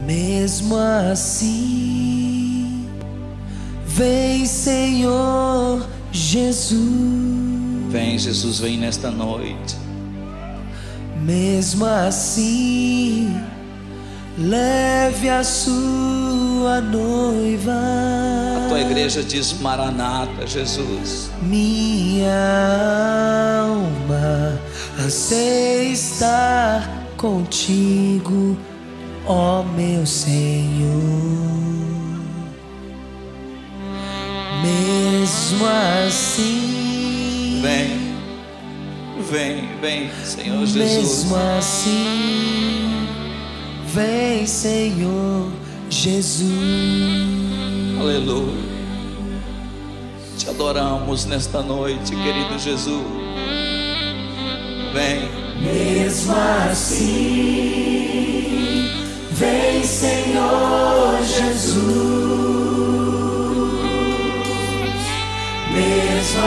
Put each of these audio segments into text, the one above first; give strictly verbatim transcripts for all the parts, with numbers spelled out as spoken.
Mesmo assim, vem, Senhor Jesus. Vem, Jesus, vem nesta noite. Mesmo assim, leve a sua noiva. A tua igreja diz Maranata, Jesus. Minha alma anseia estar contigo, ó meu Senhor. Mesmo assim, Vem, vem, vem, Senhor Jesus. Mesmo assim, vem, Senhor Jesus. Aleluia. Te adoramos nesta noite, querido Jesus. Vem. Mesmo assim, vem, Senhor Jesus. Mesmo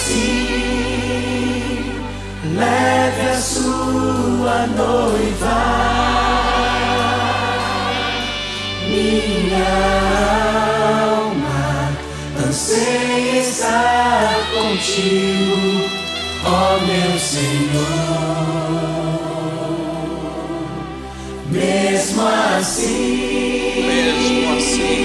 assim, leve a sua noiva. Minha alma anseia estar contigo, ó meu Senhor. Mesmo assim, Mesmo assim,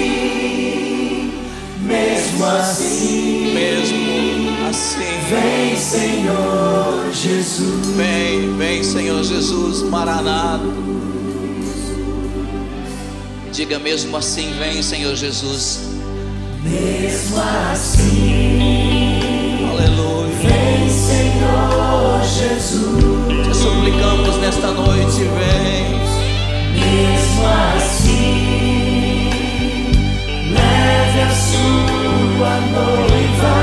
mesmo assim, mesmo assim, vem, Senhor Jesus. vem, vem, Senhor Jesus, Maranata. Diga mesmo assim, vem, Senhor Jesus. Mesmo assim, Aleluia. vem, Senhor Jesus. Te suplicamos nesta noite, vem. Mesmo assim, leve a sua noiva.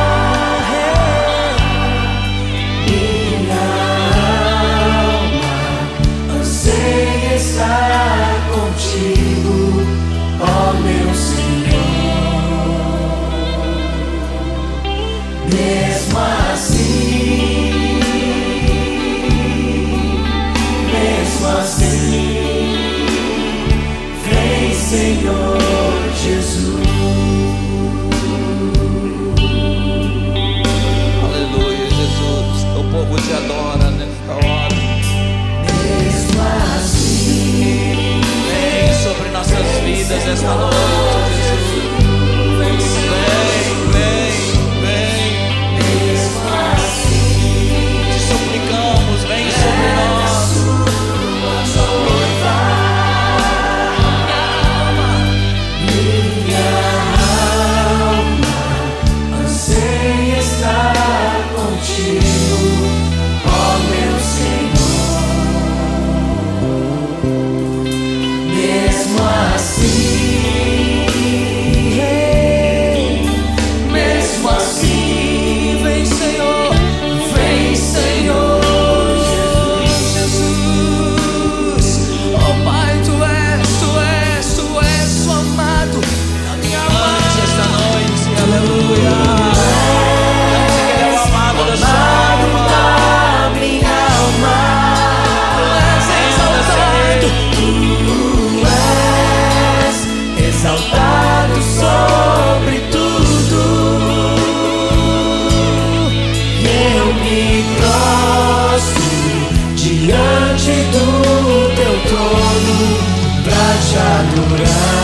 Minha alma anseia estar contigo, ó meu Senhor. Mesmo assim, mesmo assim, vem, Senhor Jesus. Aleluia, Jesus. O povo te adora nesta hora. Mesmo assim, Vem sobre nossas vidas esta noite, Jesus. Vem, vem, vem. mesmo assim, Te suplicamos, vem sobre nós. minha alma anseia estar contigo, ó meu Senhor. Mesmo assim, mesmo assim, vem, Senhor, vem, Senhor Jesus. Oh Pai, tu és, tu és, tu és o amado da minha alma. Esta noite, aleluia. Ele é o amado da sua Amado alma. da minha alma. Tu és exaltado, tu és exaltado sobre tudo. E eu me prostro diante do teu trono pra te adorar.